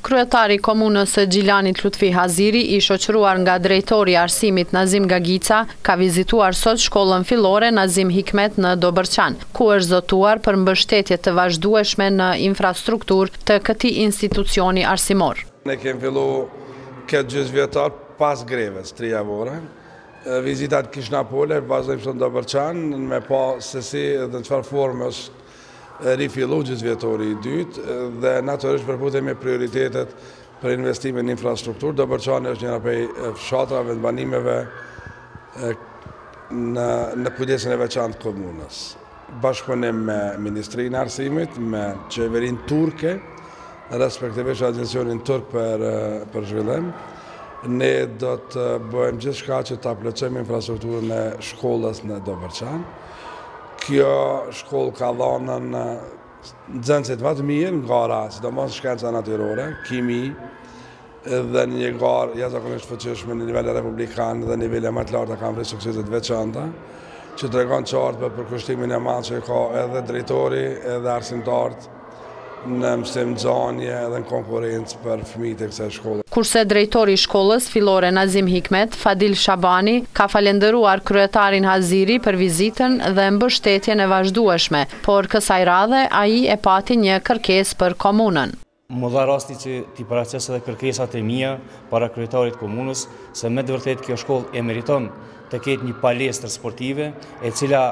Kryetari i komunës së Gjilanit Lutfi Haziri, i shoqëruar nga drejtori i arsimit Nazim Gagica, ka vizituar sot shkollën fillore Nazim Hikmet në Dobërçan, ku është zotuar për mbështetje të vazhdueshme në infrastrukturë të këtij institucioni arsimor. Ne kemi fillu këtë gjysmëvjetar pas greves, 3 javore. Vizitat kishna pole, vazhdojmë në Dobërçan, me pa se si dhe në çfarë forme është rifillu gjysmëvjetori i dytë dhe natyrisht përputemi prioritetet për investimin në infrastrukturë. Dobërçani është njëra prej fshatrave të banimeve në kujdesin e veçantë të komunës. Bashkëpunim me Ministrinë e Arsimit, me qeverinë turke, respektivisht Agjencionin Turk për Zhvillim, ne do të bëjmë gjithçka që ta plotësojmë infrastrukturën e shkollës në Dobërçan. Kjo shkollë ka dhënën nxënësit më të mirë në gara, sidomos shkenca natyrore, kimi, dhe një garë jashtëzakonisht fuqishme në nivel republikan dhe nivele më të larta kanë vërtet suksese të veçanta, që tregon qartë për përkushtimin e madh që ka edhe drejtori edhe arsimtarët në mësim nxënje dhe në konkurrencë për fëmijët e kësaj shkolle. Kurse drejtori i shkollës fillore Nazim Hikmet, Fadil Shabani, ka falendëruar kryetarin Haziri për vizitën dhe mbështetjen e vazhdueshme, por kësaj radhe ai e pati një kërkesë për komunën. Më dha rasti që t'i paraqes edhe kërkesat e mia para kryetarit komunës, se me të vërtetë kjo shkollë e meriton të ketë një palestër sportive, e cila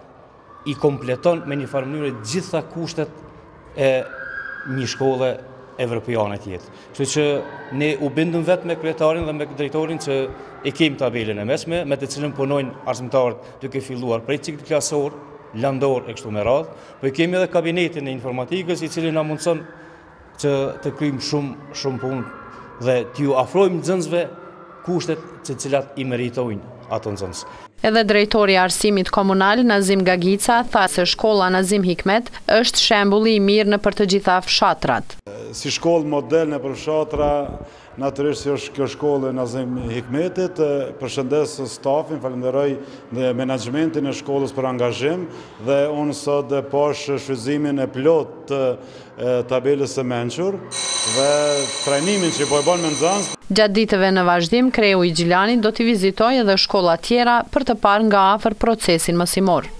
i kompleton me një farë mënyrë gjitha kushtet e një shkolle evropiane tjetë. Kështu që ne u bindëm vetë me kryetarin dhe me drejtorin që e kemi tabelën e mesme, me të cilën punojnë arsimtarët duke filluar prej ciklit klasor, landor e kështu me radhë, po i kemi edhe kabinetin e informatikës i cili na mundson që të kryjmë shumë punë dhe t'ju afrojmë nxënësve kushtet të cilat i meritojnë ato nxënës. Edhe drejtori i arsimit komunal Nazim Gagica tha se shkolla Nazim Hikmet është shembulli i mirë në për të gjitha fshatrat. Si shkollë model në për fshatra, natyrisht si është kjo shkollë Nazim Hikmetit, përshëndes stafin, falenderoj dhe menaxhmentin e shkollës për angazhim dhe unë sot posh shfrytëzimin e plot të tabelës së mençur dhe trajnimin që po e bën me nxënës. Gjatë ditëve në vazhdim, kreu i Gjilanit do t'i vizitojë edhe shkolla tjera për të parë nga afër procesin mësimor.